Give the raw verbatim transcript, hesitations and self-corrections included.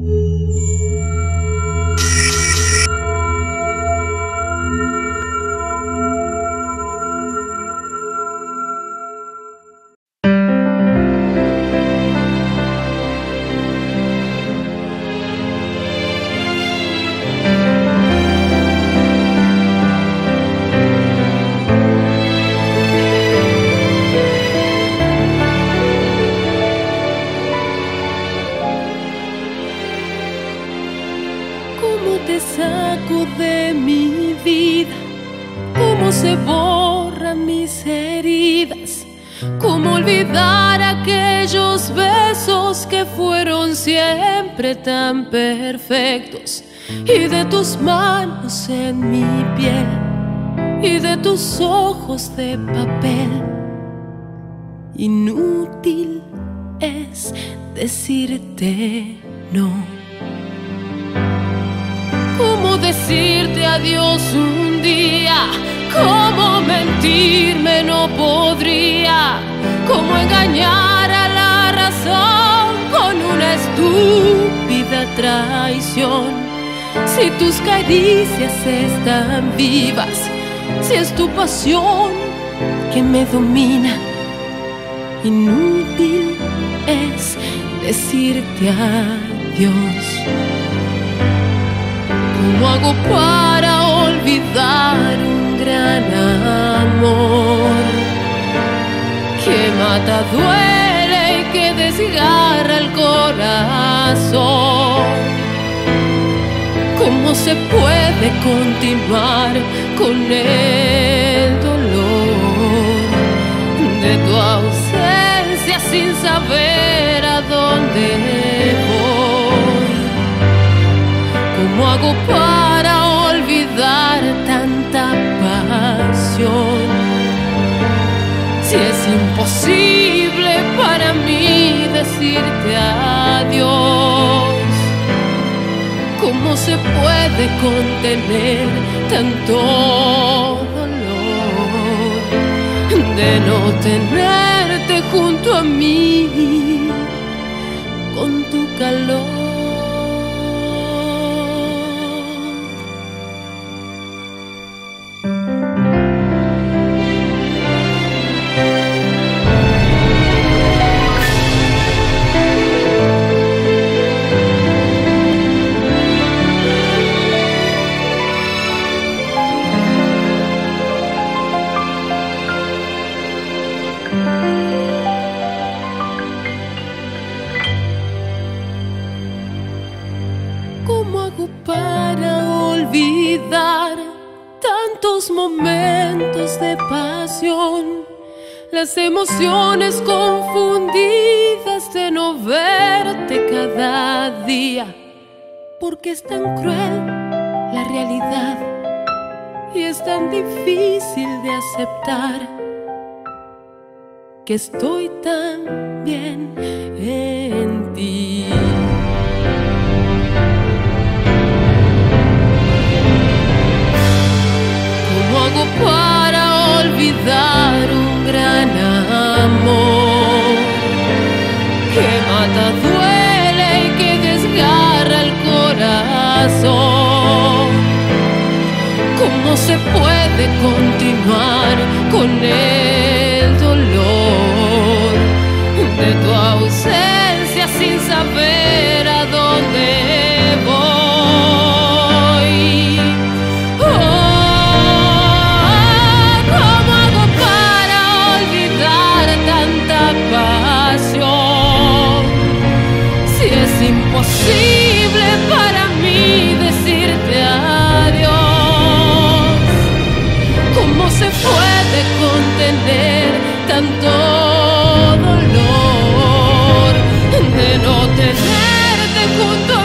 ¿Cómo te saco de mi vida? ¿Cómo se borran mis heridas? ¿Cómo olvidar aquellos besos que fueron siempre tan perfectos? Y de tus manos en mi piel, y de tus ojos de papel. Inútil es decirte no. ¿Cómo decirte adiós un día? ¿Cómo mentirme no podría? ¿Cómo engañar a la razón con una estúpida traición? Si tus caricias están vivas, si es tu pasión que me domina, inútil es decirte adiós. ¿Cómo hago para olvidar un gran amor que mata, duele y que desgarra el corazón? ¿Cómo se puede continuar con el dolor de tu ausencia sin saber a dónde voy? ¿Cómo hago para olvidar tanta pasión? Si es imposible para mí decirte adiós. ¿Cómo se puede contener tanto dolor de no tenerte junto a mí con tu calor? ¿Cómo hago para olvidar tantos momentos de pasión? Las emociones confundidas de no verte cada día. Porque es tan cruel la realidad y es tan difícil de aceptar que estoy tan bien en ti. ¿Cómo hago para olvidar un gran amor que mata, duele y que desgarra el corazón? ¿Cómo se puede continuar con el dolor de tu ausencia sin saber a dónde voy? Oh, ¿cómo hago para olvidar tanta pasión? Si es imposible para mí decirte adiós. ¿Cómo se puede contener tanto dolor de no tenerte junto a